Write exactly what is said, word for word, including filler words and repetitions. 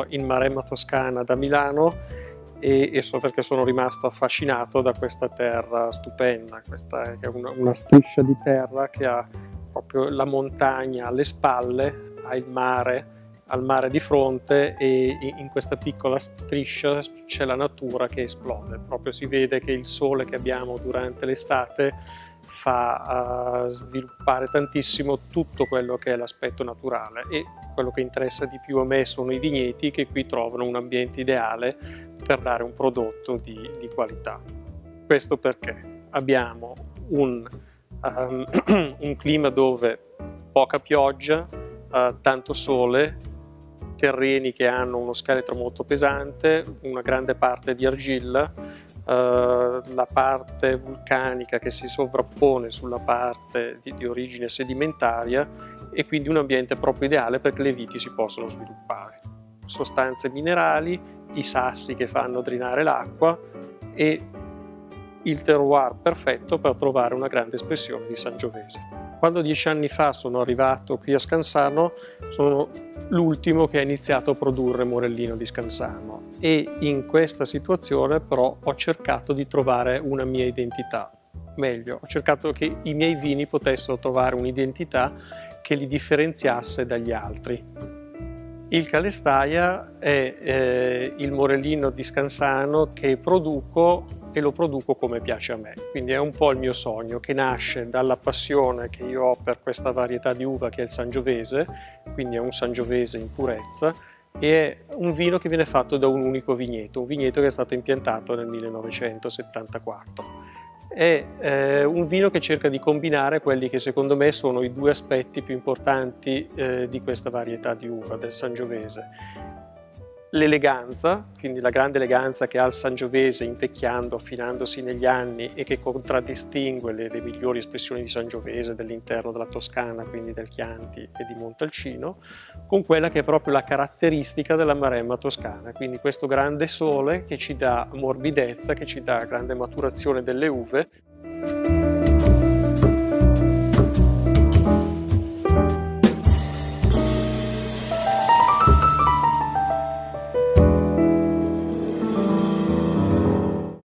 in Maremma Toscana da Milano e, e so perché sono rimasto affascinato da questa terra stupenda. Questa è una, una striscia di terra che ha proprio la montagna alle spalle, ha il mare al mare di fronte, e in questa piccola striscia c'è la natura che esplode. Proprio si vede che il sole che abbiamo durante l'estate fa uh, sviluppare tantissimo tutto quello che è l'aspetto naturale, e quello che interessa di più a me sono i vigneti, che qui trovano un ambiente ideale per dare un prodotto di, di qualità. Questo perché abbiamo un, um, un clima dove poca pioggia, uh, tanto sole, terreni che hanno uno scheletro molto pesante, una grande parte di argilla, eh, la parte vulcanica che si sovrappone sulla parte di, di origine sedimentaria, e quindi un ambiente proprio ideale perché le viti si possono sviluppare. Sostanze minerali, i sassi che fanno drenare l'acqua e il terroir perfetto per trovare una grande espressione di Sangiovese. Quando dieci anni fa sono arrivato qui a Scansano, sono l'ultimo che ha iniziato a produrre Morellino di Scansano, e in questa situazione però ho cercato di trovare una mia identità. Meglio, ho cercato che i miei vini potessero trovare un'identità che li differenziasse dagli altri. Il Calestaia è eh, il Morellino di Scansano che produco, e lo produco come piace a me, quindi è un po' il mio sogno, che nasce dalla passione che io ho per questa varietà di uva che è il Sangiovese, quindi è un Sangiovese in purezza, e è un vino che viene fatto da un unico vigneto, un vigneto che è stato impiantato nel millenovecentosettantaquattro. È eh, un vino che cerca di combinare quelli che secondo me sono i due aspetti più importanti eh, di questa varietà di uva, del Sangiovese. L'eleganza, quindi la grande eleganza che ha il Sangiovese invecchiando, affinandosi negli anni, e che contraddistingue le, le migliori espressioni di Sangiovese dell'interno della Toscana, quindi del Chianti e di Montalcino, con quella che è proprio la caratteristica della Maremma toscana, quindi questo grande sole che ci dà morbidezza, che ci dà grande maturazione delle uve.